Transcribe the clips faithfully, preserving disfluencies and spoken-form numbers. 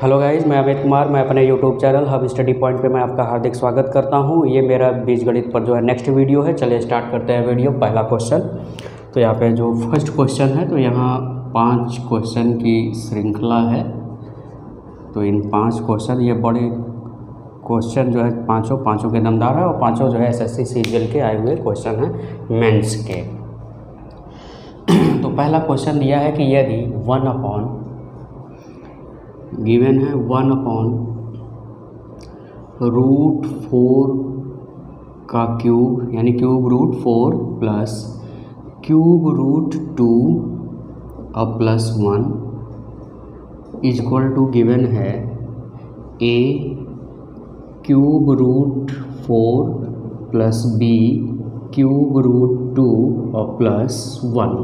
Hello guys, मैं अमित कुमार। मैं अपने YouTube channel Hub Study Point पे मैं आपका हार्दिक स्वागत करता हूं। ये मेरा बीजगणित पर जो है नेक्स्ट वीडियो है। चलिए स्टार्ट करते हैं वीडियो। पहला क्वेश्चन, तो यहाँ पे जो फर्स्ट क्वेश्चन है, तो यहाँ पांच क्वेश्चन की श्रृंखला है। तो इन पांच क्वेश्चन, ये बड़े क्वेश्चन जो है पाँचों पाँचों के दमदार है और पाँचों जो है एस एस सी सीजीएल के आए हुए क्वेश्चन हैं मेंस के। तो पहला क्वेश्चन दिया है कि यदि वन अपॉन गिवन है वन अपॉन रूट फोर का क्यूब यानी cube root four plus cube root two और plus one is equal to given है A cube root four plus B cube root two और प्लस वन।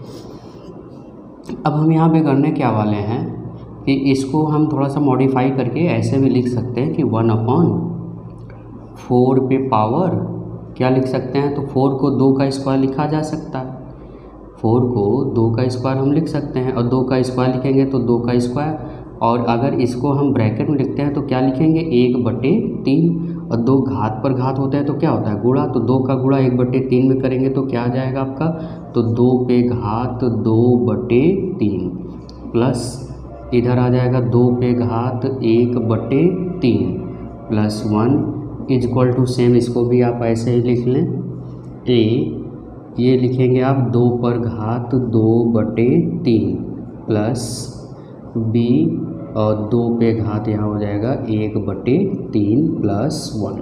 अब हम यहाँ पे करने क्या वाले हैं कि इसको हम थोड़ा सा मॉडिफाई करके ऐसे भी लिख सकते हैं कि वन अपॉन फोर पे पावर क्या लिख सकते हैं। तो फोर को दो का स्क्वायर लिखा जा सकता है, फोर को दो का स्क्वायर हम लिख सकते हैं और दो का स्क्वायर लिखेंगे तो दो का स्क्वायर, और अगर इसको हम ब्रैकेट में लिखते हैं तो क्या लिखेंगे एक बटे तीन, और दो घात पर घात होता है तो क्या होता है गुणा, तो दो का गुणा एक बटे तीन में करेंगे तो क्या आ जाएगा आपका, तो दो पे घात दो बटे तीन प्लस इधर आ जाएगा दो पे घात एक बटे तीन plus one is equal to same, इसको भी आप ऐसे ही लिख लें ए, ये लिखेंगे आप दो पर घात दो बटे तीन प्लस बी और दो पे घात यहाँ हो जाएगा एक बटे तीन प्लस वन।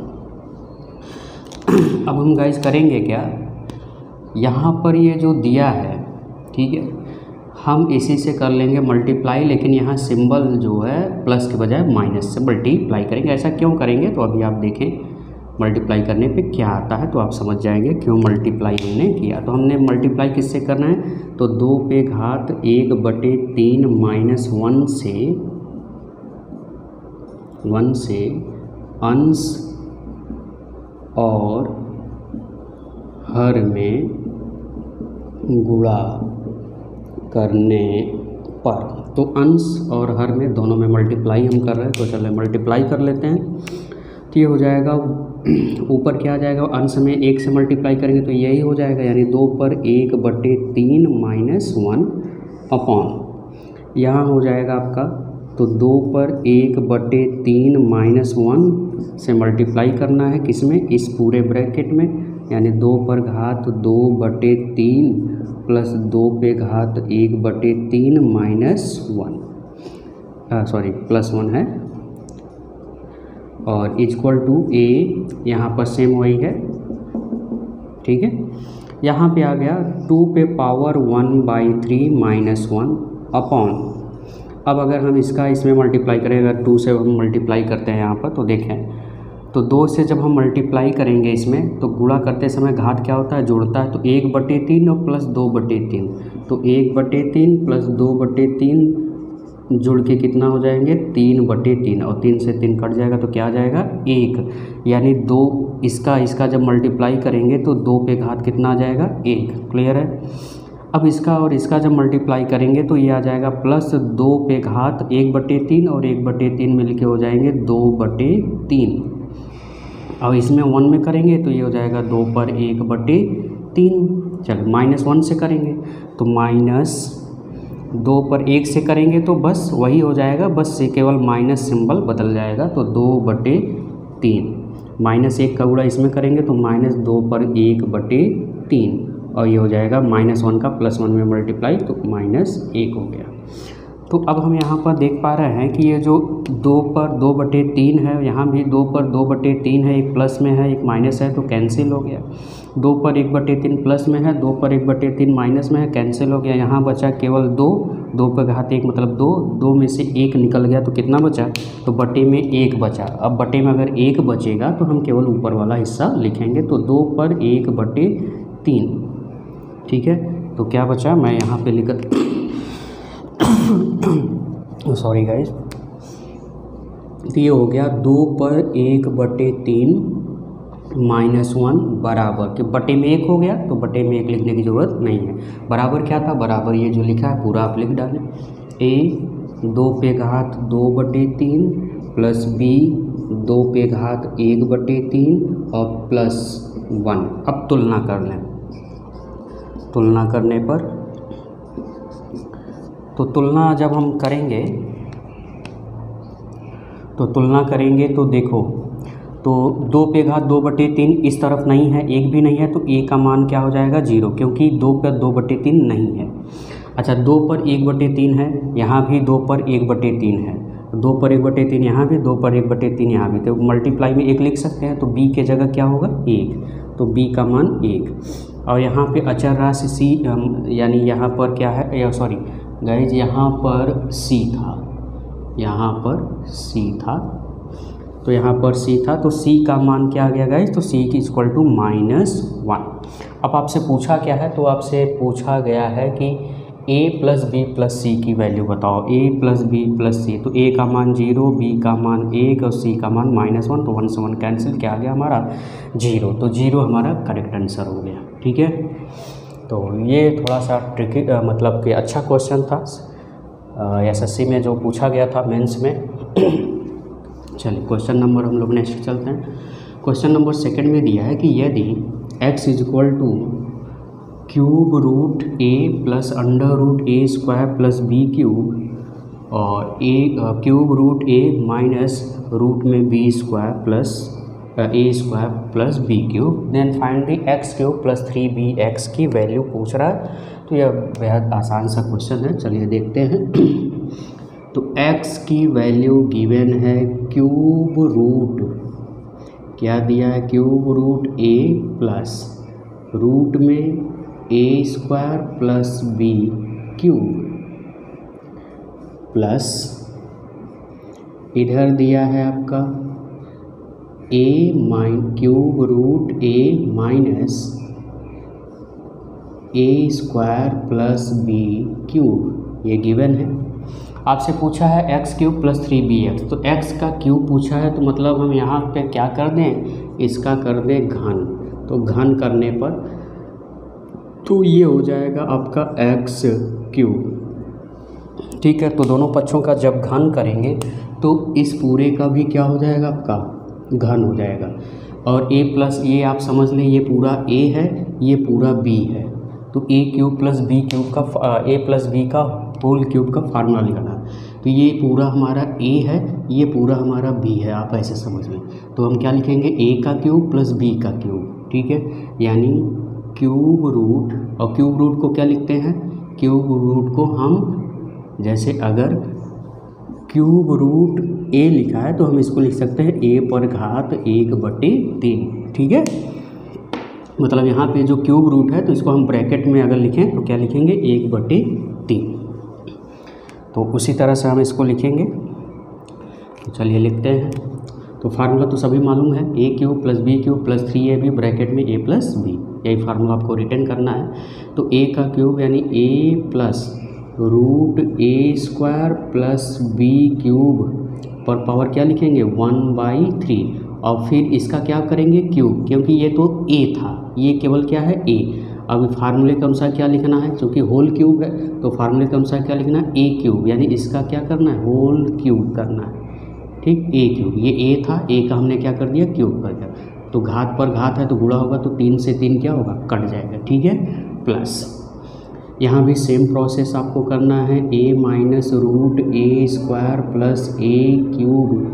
अब हम गाइस करेंगे क्या, यहाँ पर ये जो दिया है ठीक है, हम इसी से कर लेंगे मल्टीप्लाई, लेकिन यहाँ सिंबल जो है प्लस के बजाय माइनस से मल्टीप्लाई करेंगे। ऐसा क्यों करेंगे तो अभी आप देखें मल्टीप्लाई करने पे क्या आता है तो आप समझ जाएंगे क्यों मल्टीप्लाई हमने किया। तो हमने मल्टीप्लाई किससे करना है, तो दो पे घात एक बटे तीन माइनस वन से वन से अंश और हर में गुणा करने पर, तो अंश और हर में दोनों में मल्टीप्लाई हम कर रहे हैं। तो चलिए मल्टीप्लाई कर लेते हैं। तो ये हो जाएगा ऊपर क्या आ जाएगा, अंश में एक से मल्टीप्लाई करेंगे तो यही हो जाएगा, यानी दो पर एक बटे तीन माइनस वन अपॉन यहाँ हो जाएगा आपका, तो दो पर एक बटे तीन माइनस वन से मल्टीप्लाई करना है किसमें, इस पूरे ब्रैकेट में, यानी दो पर घात दो बटे तीन प्लस दो पे घात एक बटे तीन minus one sorry plus one है, और इक्वल टू ए, यहाँ पर सेम वही है ठीक है। यहाँ पे आ गया टू पे power one by three minus one upon, अब अगर हम इसका इसमें मल्टीप्लाई करें, अगर टू से हम मल्टीप्लाई करते हैं यहाँ पर तो देखें, तो दो से जब हम मल्टीप्लाई करेंगे इसमें तो गुणा करते समय घात क्या होता है जोड़ता है, तो एक बटे तीन और प्लस दो बटे तीन, तो एक बटे तीन प्लस दो बटे तीन जुड़ के कितना हो जाएंगे तीन बटे तीन, और तीन से तीन कट जाएगा तो क्या आ जाएगा एक, यानी दो इसका इसका जब मल्टीप्लाई करेंगे तो दो पे घात कितना आ जाएगा एक। क्लियर है। अब इसका और इसका जब मल्टीप्लाई करेंगे तो ये आ जाएगा प्लस दो पे घात एक बटे तीन और एक बटे तीन मिल के हो जाएंगे दो बटे तीन, और इसमें वन में करेंगे तो ये हो जाएगा दो पर एक बटे तीन। चलो माइनस वन से करेंगे तो माइनस दो पर एक से करेंगे तो बस वही हो जाएगा, बस से केवल माइनस सिंबल बदल जाएगा, तो दो बटे तीन माइनस एक का गुणा इसमें करेंगे तो माइनस दो पर एक बटे तीन, और ये हो जाएगा माइनस वन का प्लस वन में मल्टीप्लाई तो माइनस एक हो गया। तो अब हम यहाँ पर देख पा रहे हैं कि ये जो दो पर दो बटे तीन है, यहाँ भी दो पर दो बटे तीन है, एक प्लस में है एक माइनस है तो कैंसिल हो गया, दो पर एक बटे तीन प्लस में है, दो पर एक बटे तीन माइनस में है, कैंसिल हो गया। यहाँ बचा केवल दो, दो पर घात एक मतलब दो, दो में से एक निकल गया तो कितना बचा, तो बटे में एक बचा। अब बटे में अगर एक बचेगा तो हम केवल ऊपर वाला हिस्सा लिखेंगे, तो दो पर एक बटे तीन ठीक है। तो क्या बचा, मैं यहाँ पे लिख सॉरी गाइस, तो ये हो गया दो पर एक बटे तीन माइनस वन बराबर कि बटे में एक हो गया तो बटे में एक लिखने की ज़रूरत नहीं है। बराबर क्या था, बराबर ये जो लिखा है पूरा आप लिख डालें, ए दो पे घात दो बटे तीन प्लस बी दो पे घात एक बटे तीन और प्लस वन। अब तुलना कर लें, तुलना करने पर तो तुलना जब हम करेंगे तो तुलना करेंगे तो देखो, तो दो पे घात दो बटे तीन इस तरफ नहीं है, एक भी नहीं है, तो ए का मान क्या हो जाएगा जीरो, क्योंकि दो पर दो बटे तीन नहीं है। अच्छा, दो पर एक बटे तीन है, यहाँ भी दो पर एक बटे तीन है, दो पर एक बटे तीन यहाँ भी, दो पर एक बटे तीन यहाँ भी, तो मल्टीप्लाई में एक लिख सकते हैं, तो बी के जगह क्या होगा एक, तो बी का मान एक। और यहाँ पे अचर राशि सी, यानी यहाँ पर क्या है, सॉरी गाइज यहाँ पर सी था, यहाँ पर सी था, तो यहाँ पर सी था, तो सी का मान क्या आ गया गाइज, तो सी की इक्वल टू माइनस वन। अब आपसे पूछा क्या है, तो आपसे पूछा गया है कि a प्लस बी प्लस सी की वैल्यू बताओ, a प्लस बी प्लस सी, तो a का मान जीरो, b का मान एक और c का मान माइनस वन, तो वन से वन कैंसिल, क्या आ गया हमारा जीरो, तो जीरो हमारा करेक्ट आंसर हो गया। ठीक है, तो ये थोड़ा सा ट्रिकी मतलब कि अच्छा क्वेश्चन था एसएससी में जो पूछा गया था मेंस में। चलिए क्वेश्चन नंबर हम लोग नेक्स्ट चलते हैं। क्वेश्चन नंबर सेकंड में दिया है कि यदि x is equal to cube root A plus under root A square plus B cube और A cube root A minus root में B square plus A square plus B cube, then find the X cube plus three B X की value पूछ रहा है। तो यह बेहद आसान सा क्वेश्चन है, चलिए देखते हैं। तो x की वैल्यू गिवन है क्यूब रूट, क्या दिया है, cube root A plus root में A square plus B cube plus इधर दिया है आपका A minus cube root A minus A square plus B cube, ये गिवन है। आपसे पूछा है X cube plus three B X, तो एक्स का क्यूब पूछा है, तो मतलब हम यहाँ पे क्या कर दें, इसका कर दें घन, तो घन करने पर तो ये हो जाएगा आपका एक्स क्यूब। ठीक है, तो दोनों पक्षों का जब घन करेंगे तो इस पूरे का भी क्या हो जाएगा, आपका घन हो जाएगा। और a प्लस ये आप समझ लें, ये पूरा a है, ये पूरा b है, तो a cube plus B cube का a प्लस बी का होल क्यूब का फार्मूला लिखना है। तो ये पूरा हमारा a है, ये पूरा हमारा b है, आप ऐसे समझ लें। तो हम क्या लिखेंगे, a का क्यूब प्लस b का क्यूब। ठीक है, यानी क्यूब रूट, और क्यूब रूट को क्या लिखते हैं, क्यूब रूट को हम जैसे अगर क्यूब रूट a लिखा है तो हम इसको लिख सकते हैं a पर घात एक बटे तीन। ठीक है, मतलब यहाँ पे जो क्यूब रूट है तो इसको हम ब्रैकेट में अगर लिखें तो क्या लिखेंगे, एक बटे तीन। तो उसी तरह से हम इसको लिखेंगे, तो चलिए लिखते हैं। तो फार्मूला तो सभी मालूम है, A cube plus B cube plus three A B bracket में ए प्लस बी, यही फार्मूला आपको रिटर्न करना है। तो ए का क्यूब यानी A plus root A square plus B cube पर पावर क्या लिखेंगे, वन बाई थ्री, और फिर इसका क्या करेंगे क्यूब, क्योंकि ये तो ए था, ये केवल क्या है ए। अब फार्मूले के अनुसार क्या लिखना है, क्योंकि होल क्यूब है तो फार्मूले के अनुसार क्या लिखना है, ए क्यूब, यानी इसका क्या करना है, होल क्यूब करना है। ठीक, ए क्यूब, ये ए था, ए का हमने क्या कर दिया, क्यूब कर दिया, तो घात पर घात है तो गुणा होगा, तो तीन से तीन क्या होगा, कट जाएगा। ठीक है, प्लस यहाँ भी सेम प्रोसेस आपको करना है, A minus root A square plus A cube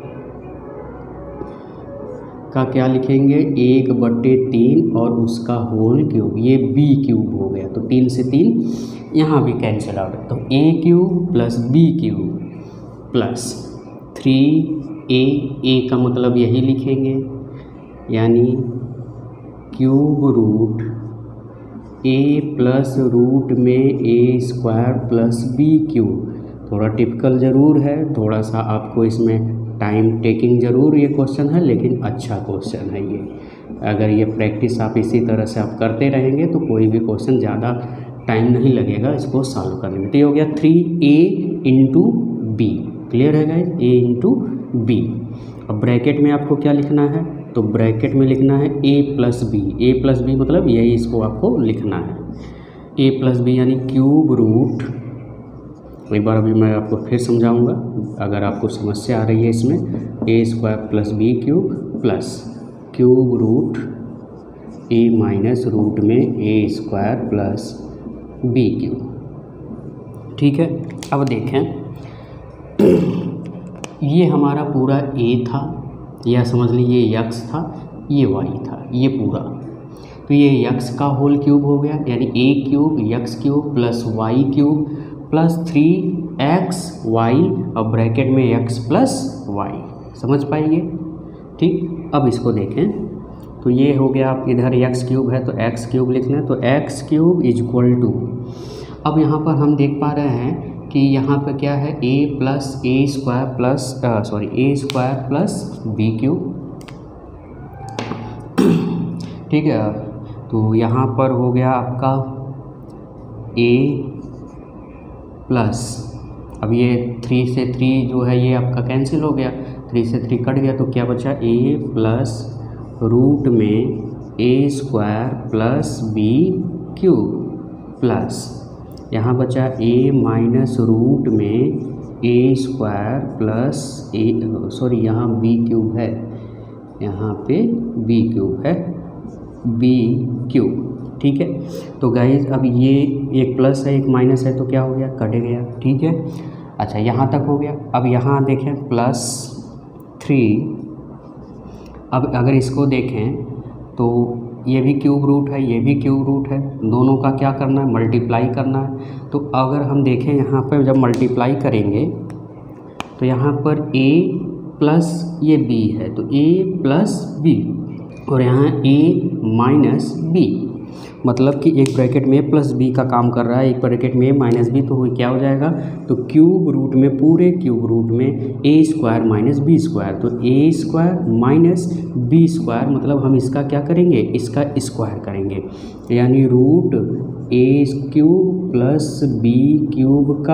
का क्या लिखेंगे, एक बट्टे तीन और उसका होल क्यूब, ये बी क्यूब हो गया, तो तीन से तीन यहाँ भी कैंसिल आउट, तो A cube plus B cube plus three A, A का मतलब यही लिखेंगे, यानी cube root A plus root में A square plus B cube. थोड़ा टिपिकल ज़रूर है, थोड़ा सा आपको इसमें टाइम टेकिंग ज़रूर ये क्वेश्चन है, लेकिन अच्छा क्वेश्चन है ये। अगर ये प्रैक्टिस आप इसी तरह से आप करते रहेंगे तो कोई भी क्वेश्चन ज़्यादा टाइम नहीं लगेगा इसको सॉल्व करने में। तो ये हो गया three A into B, clear है गाइस, ए इंटू बी। अब ब्रैकेट में आपको क्या लिखना है, तो ब्रैकेट में लिखना है ए प्लस बी, ए प्लस बी मतलब यही इसको आपको लिखना है, ए प्लस बी यानी क्यूब रूट एक बार अभी मैं आपको फिर समझाऊंगा अगर आपको समस्या आ रही है इसमें। A square plus B cube plus cube root A minus root में A square plus B cube. ठीक है, अब देखें ये हमारा पूरा ए था, या समझ लीजिए ये यक्स था, ये वाई था, ये पूरा, तो ये यक्स का होल क्यूब हो गया, यानी A cube X cube plus Y cube plus three x Y और ब्रैकेट में एक्स प्लस वाई। समझ पाएंगे? ठीक, अब इसको देखें तो ये हो गया, आप इधर एक्स क्यूब है तो एक्स क्यूब लिख लें, तो X cube is equal to, अब यहाँ पर हम देख पा रहे हैं कि यहाँ पर क्या है, a plus A square plus sorry A square plus B cube. ठीक है, तो यहाँ पर हो गया आपका a प्लस, अब ये थ्री से थ्री जो है ये आपका कैंसिल हो गया, थ्री से थ्री कट गया, तो क्या बचा a प्लस रूट में A square plus B cube plus यहाँ बचा a माइनस रूट में A square plus A sorry यहाँ b क्यूब है, यहाँ पे b क्यूब है, b क्यूब। ठीक है, तो गाइज अब ये एक प्लस है एक माइनस है तो क्या हो गया, कट गया। ठीक है, अच्छा यहाँ तक हो गया। अब यहाँ देखें प्लस थ्री, अब अगर इसको देखें तो ये भी क्यूब रूट है, ये भी क्यूब रूट है, दोनों का क्या करना है, मल्टीप्लाई करना है। तो अगर हम देखें यहाँ पर जब मल्टीप्लाई करेंगे तो यहाँ पर a प्लस ये b है तो a प्लस b, और यहाँ a माइनस b, मतलब कि एक ब्रैकेट में प्लस बी का काम कर रहा है, एक ब्रैकेट में माइनस बी, तो क्या हो जाएगा, तो क्यूब रूट में पूरे क्यूब रूट में A square minus B square, तो A square minus B square, मतलब हम इसका क्या करेंगे, इसका स्क्वायर करेंगे, यानी root A cube plus B cube का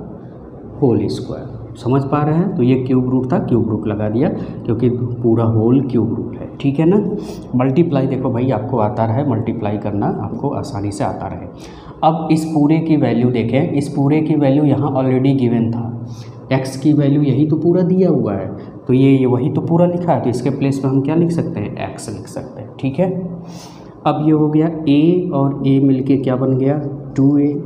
होल स्क्वायर। समझ पा रहे हैं? तो ये क्यूब रूट था, क्यूब रूट लगा दिया क्योंकि पूरा होल क्यूब रूट है। ठीक है ना। मल्टीप्लाई देखो भाई आपको आता रहे, मल्टीप्लाई करना आपको आसानी से आता रहे। अब इस पूरे की वैल्यू देखें, इस पूरे की वैल्यू यहाँ ऑलरेडी गिवन था, x की वैल्यू यही तो पूरा दिया हुआ है, तो ये ये वही तो पूरा लिखा है, तो इसके प्लेस पे हम क्या लिख सकते हैं, x लिख सकते हैं। ठीक है, अब ये हो गया a और a मिलके क्या बन गया, टू ए।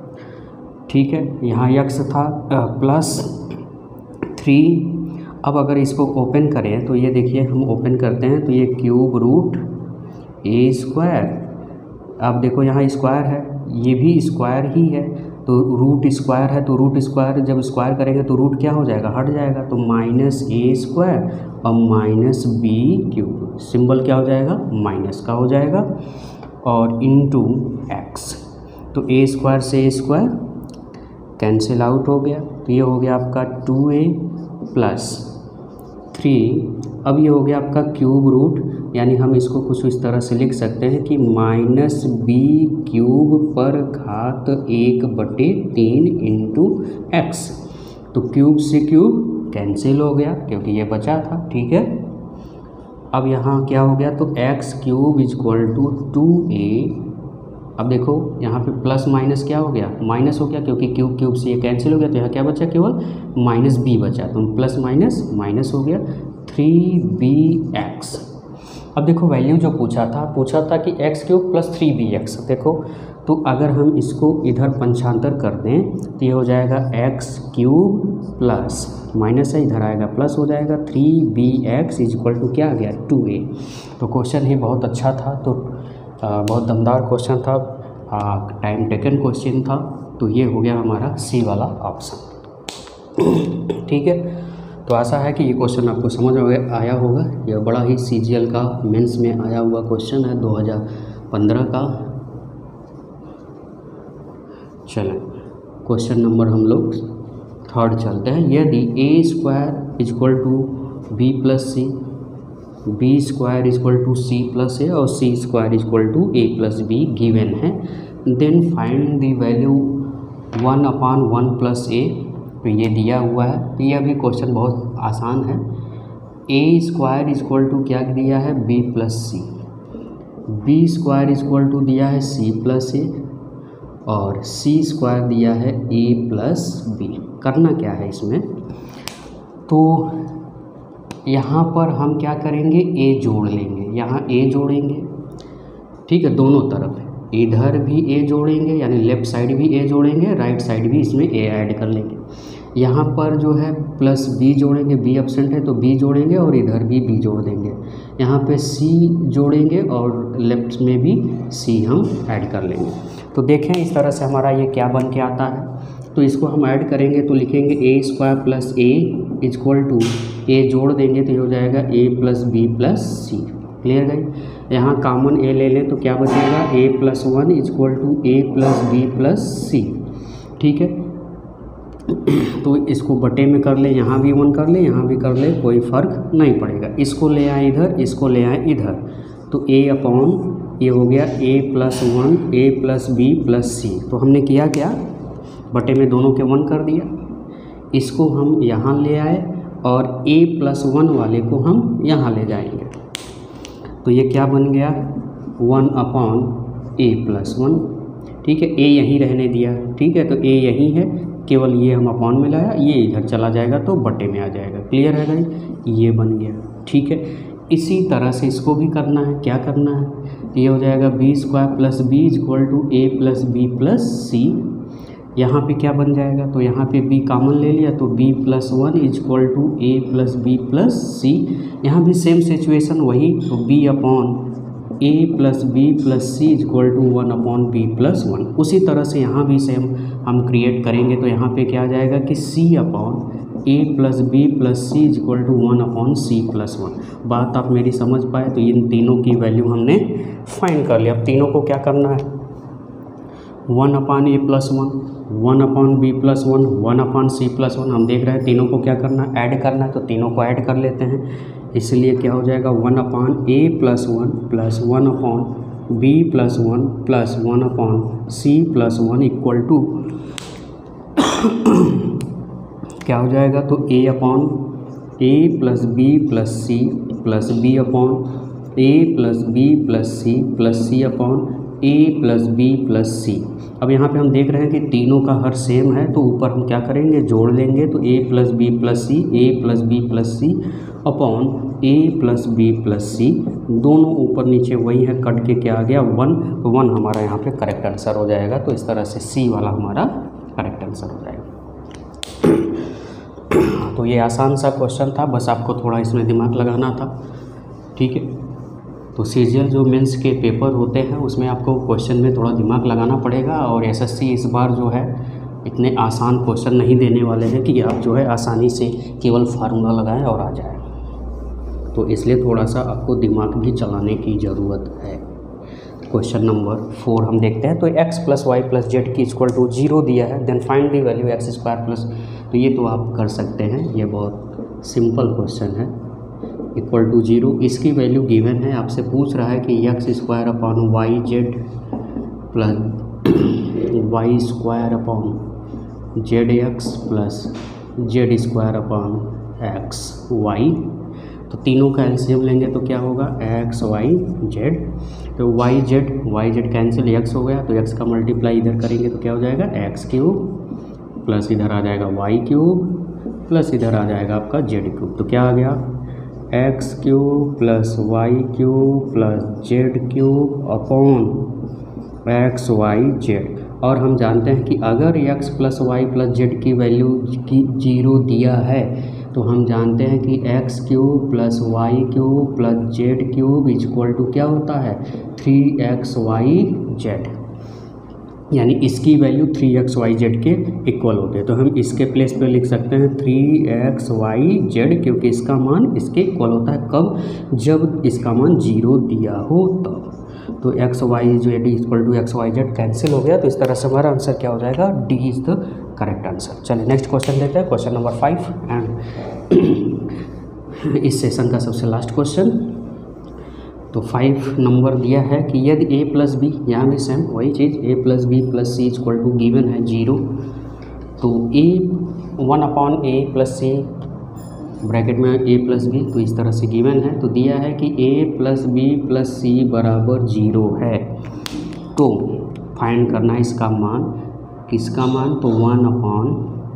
ठीक है, यहाँ x था प्लस थ्री। अब अगर इसको ओपन करें तो ये देखिए, हम ओपन करते हैं तो ये क्यूब रूट ए स्क्वायर, अब देखो यहाँ स्क्वायर है, ये भी स्क्वायर ही है, तो रूट स्क्वायर है, तो रूट स्क्वायर जब स्क्वायर करेंगे तो रूट क्या हो जाएगा, हट जाएगा, तो माइनस ए स्क्वायर और माइनस बी क्यूब, सिंबल क्या हो जाएगा, माइनस का हो जाएगा, और इनटू एक्स, तो ए स्क्वायर से ए स्क्वायर कैंसिल आउट हो गया, तो ये हो गया आपका टू ए प्लस थ्री। अब ये हो गया आपका क्यूब रूट, यानी हम इसको कुछ इस तरह से लिख सकते हैं कि माइनस बी क्यूब पर घात एक बटे तीन इंटू एक्स, तो क्यूब से क्यूब कैंसिल हो गया क्योंकि ये बचा था। ठीक है, अब यहाँ क्या हो गया, तो X cube is equal to two A. अब देखो यहाँ पे प्लस माइनस क्या हो गया, माइनस हो गया क्योंकि क्यूब क्यूब से ये कैंसिल हो गया, तो यहाँ क्या बचा, केवल माइनस बी बचा, तो प्लस माइनस माइनस हो गया, थ्री बी एक्स। अब देखो वैल्यू जो पूछा था, पूछा था कि x cube plus three B X, देखो तो अगर हम इसको इधर पंचांतर कर दें तो ये हो जाएगा एक्स क्यूब प्लस माइनस है, इधर आएगा प्लस हो जाएगा, three B X is equal to क्या आ गया, टू ए। तो क्वेश्चन ही बहुत अच्छा था, तो आ, बहुत दमदार क्वेश्चन था, टाइम टेकन क्वेश्चन था, तो ये हो गया हमारा सी वाला ऑप्शन। ठीक है, तो आशा है कि ये क्वेश्चन आपको समझ में आया होगा। यह बड़ा ही सीजीएल का मेंस में आया हुआ क्वेश्चन है दो हज़ार पंद्रह का। चलें क्वेश्चन नंबर हम लोग थर्ड चलते हैं। यदि A square is equal to B plus C, B square is equal to C plus ए और C square is equal to A plus B given है, then find the value one upon one plus A. तो ये दिया हुआ है, तो यह भी क्वेश्चन बहुत आसान है। A square is equal to क्या दिया है, B plus C, B square is equal to दिया है सी प्लस ए, और सी स्क्वायर दिया है ए प्लस बी। करना क्या है इसमें, तो यहाँ पर हम क्या करेंगे, ए जोड़ लेंगे, यहाँ ए जोड़ेंगे, ठीक है, दोनों तरफ इधर भी ए जोड़ेंगे, यानी लेफ़्ट साइड भी ए जोड़ेंगे, राइट साइड भी इसमें ए ऐड कर लेंगे। यहाँ पर जो है प्लस बी जोड़ेंगे, बी एब्सेंट है तो बी जोड़ेंगे और इधर भी बी जोड़ देंगे। यहाँ पे सी जोड़ेंगे और लेफ्ट में भी सी हम ऐड कर लेंगे। तो देखें इस तरह से हमारा ये क्या बन के आता है। तो इसको हम ऐड करेंगे तो लिखेंगे A square plus A equal to, A जोड़ देंगे तो ये हो जाएगा A plus B plus C. Clear गई। यहाँ कॉमन ए ले लें तो क्या बचेगा, A plus one equal to A plus B plus C. ठीक है, तो इसको बटे में कर ले, यहाँ भी वन कर ले, यहाँ भी कर ले, कोई फ़र्क नहीं पड़ेगा। इसको ले आए इधर, इसको ले आए इधर, तो ए अपॉन ये हो गया A plus one A plus B plus सी। तो हमने किया क्या, बटे में दोनों के वन कर दिया। इसको हम यहाँ ले आए और ए प्लस वन वाले को हम यहाँ ले जाएंगे, तो ये क्या बन गया, वन अपॉन ए प्लस वन। ठीक है, ए यहीं रहने दिया, ठीक है, तो ए यहीं है, केवल ये हम अपॉन में लाया, ये इधर चला जाएगा तो बटे में आ जाएगा। क्लियर है भाई, ये बन गया। ठीक है, इसी तरह से इसको भी करना है। क्या करना है, ये हो जाएगा B square plus B equal to A plus B plus C. यहाँ पे क्या बन जाएगा, तो यहाँ पे b कॉमन ले लिया तो b plus one equal to A plus B plus C. यहाँ भी सेम सिचुएशन वही, तो b upon A plus B plus C equal to one upon B plus one. उसी तरह से यहाँ भी सेम हम क्रिएट करेंगे, तो यहाँ पे क्या आ जाएगा कि c upon A plus B plus C equal to one upon C plus one. बात आप मेरी समझ पाए, तो इन तीनों की वैल्यू हमने फाइंड कर लिया। अब तीनों को क्या करना है, वन अपॉन ए plus one, one upon B plus one, one upon सी प्लस वन। हम देख रहे हैं तीनों को क्या करना है, ऐड करना है, तो तीनों को ऐड कर लेते हैं। इसलिए क्या हो जाएगा, one upon A plus one plus one upon B plus one plus one upon C plus one equal to क्या हो जाएगा, तो A upon A plus B plus C plus B upon A plus B plus C plus C upon A plus B plus C. अब यहाँ पे हम देख रहे हैं कि तीनों का हर सेम है, तो ऊपर हम क्या करेंगे, जोड़ लेंगे, तो A plus B plus C, A plus B plus C upon A plus B plus C. दोनों ऊपर नीचे वही है, कट के क्या आ गया, वन। तो वन हमारा यहाँ पे करेक्ट आंसर हो जाएगा। तो इस तरह से सी वाला हमारा करेक्ट आंसर हो जाएगा। तो ये आसान सा क्वेश्चन था, बस आपको थोड़ा इसमें दिमाग लगाना था। ठीक है, तो सीजीएल जो मेंस के पेपर होते हैं उसमें आपको क्वेश्चन में थोड़ा दिमाग लगाना पड़ेगा, और एसएससी इस बार जो है इतने आसान क्वेश्चन नहीं देने वाले हैं कि आप जो है आसानी से केवल फार्मूला लगाएं और आ जाए। तो इसलिए थोड़ा सा आपको दिमाग भी चलाने की ज़रूरत है। क्वेश्चन नंबर फोर हम देखते हैं। तो x plus y plus z की इक्वल टू जीरो दिया है, then find the value x square plus. तो ये तो आप कर सकते हैं, ये बहुत सिंपल क्वेश्चन है। इक्वल टू जीरो, इसकी वैल्यू गिवन है, आपसे पूछ रहा है कि x square upon y z plus y square upon z x plus z square upon x y. तो तीनों का एलसीएम लेंगे तो क्या होगा, एक्स वाई जेड। तो y z y z cancel, x हो गया, तो एक्स का मल्टीप्लाई इधर करेंगे तो क्या हो जाएगा, एक्स क्यूब प्लस इधर आ जाएगा वाई क्यूब प्लस इधर आ जाएगा आपका जेड क्यूब। तो क्या आ गया, x cube plus Y cube plus z cube upon x y z. और हम जानते हैं कि अगर x plus y plus z की वैल्यू की जीरो दिया है, तो हम जानते हैं कि x cube plus Y cube plus z cube equal to क्या होता है, थ्री एक्स वाई जेड। यानी इसकी value three x y z के इक्वल होते हैं। तो हम इसके प्लेस पे लिख सकते हैं थ्री एक्स वाई जेड, क्योंकि इसका मान इसके इक्वल होता है। कब, जब इसका मान जीरो दिया हो तब। तो x y z equal to x y z cancel हो गया। तो इस तरह से हमारा आंसर क्या हो जाएगा, D is the correct answer. चलिए नेक्स्ट क्वेश्चन देते हैं, क्वेश्चन नंबर फाइव एंड इस सेशन का सबसे लास्ट क्वेश्चन। तो फाइव नंबर दिया है कि यदि ए प्लस बी, यहाँ भी सेम वही चीज़, a plus B plus C equal to given है जीरो, तो a one upon A plus c bracket में ए प्लस बी, तो इस तरह से गिवन है। तो दिया है कि a plus B plus c बराबर जीरो है, तो फाइंड करना है इसका मान, किसका मान, तो one upon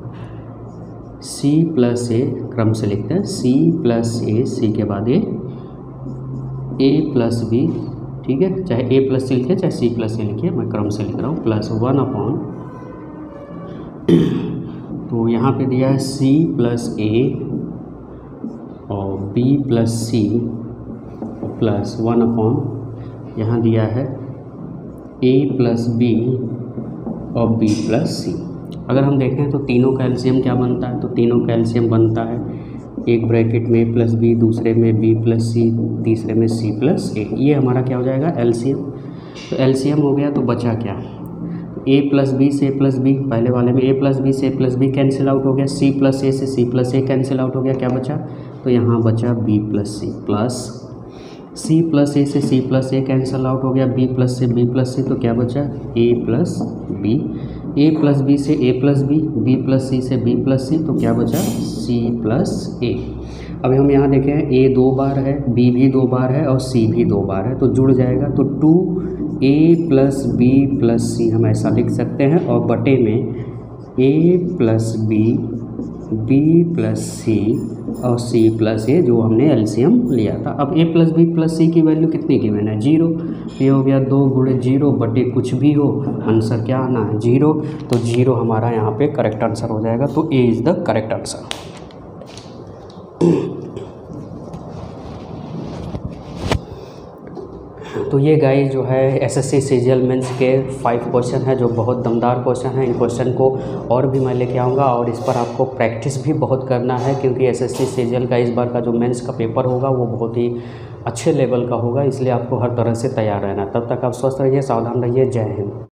C plus a, क्रम से लिखते हैं सी प्लस ए, सी के बाद ए, ए प्लस बी, ठीक है, चाहे ए प्लस सी लिखिए चाहे सी प्लस ए लिखिए, मैं क्रम से लिख रहा हूँ, प्लस वन अपॉन, तो यहाँ पे दिया है सी प्लस ए और बी प्लस सी प्लस वन अपॉन, यहाँ दिया है ए प्लस बी और बी प्लस सी। अगर हम देखें तो तीनों का एलसीएम क्या बनता है, तो तीनों का एलसीएम बनता है एक ब्रैकेट में ए प्लस बी, दूसरे में बी प्लस सी, तीसरे में सी प्लस ए, ये हमारा क्या हो जाएगा एलसीएम। तो एलसीएम हो गया तो बचा क्या, ए प्लस बी से ए प्लस बी, पहले वाले में ए प्लस बी से a plus b cancel out हो गया, सी प्लस ए से c plus a cancel out हो गया, क्या बचा, तो यहाँ बचा b plus C, plus C plus a से c plus a cancel out हो गया, बी प्लस से बी प्लस सी, तो क्या बचा a plus B, A plus b से a plus b, b plus c से बी प्लस सी, तो क्या बचा सी प्लस ए। अभी हम यहाँ देखें ए दो बार है, बी भी दो बार है और सी भी दो बार है, तो जुड़ जाएगा, तो टू ए प्लस बी प्लस सी हम ऐसा लिख सकते हैं, और बटे में ए plus b, b plus c और सी प्लस ए जो हमने एलसीएम लिया था। अब ए प्लस बी प्लस सी की वैल्यू कितनी गिवन है, जीरो, ये हो गया दो गुणे जीरो बटे कुछ भी हो, आंसर क्या आना है जीरो, तो जीरो हमारा यहाँ पे करेक्ट आंसर हो जाएगा, तो A is the correct answer. तो ये गाइस जो है एसएससी सीजीएल मेंस के फाइव क्वेश्चन है जो बहुत दमदार क्वेश्चन है। इन क्वेश्चन को और भी मैं लेके आऊँगा और इस पर आपको प्रैक्टिस भी बहुत करना है, क्योंकि एसएससी सीजीएल का इस बार का जो मेंस का पेपर होगा वो बहुत ही अच्छे लेवल का होगा, इसलिए आपको हर तरह से तैयार रहना। तब तक आप स्वस्थ रहिए, सावधान रहिए, जय हिंद।